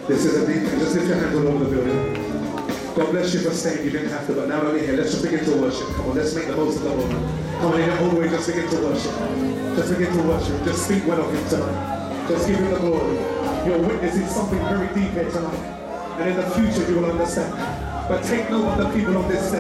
This is a deep thing. Just lift your hands all over the building. God bless you for staying. You didn't have to, but now that we're here, let's just begin to worship. Come on, let's make the most of the moment. Come on, in the whole way, just begin to worship. Just begin to worship. Just speak well of him tonight. Just give him the glory. You're witnessing something very deep here tonight. And in the future, you will understand. But take note of the people on this stage.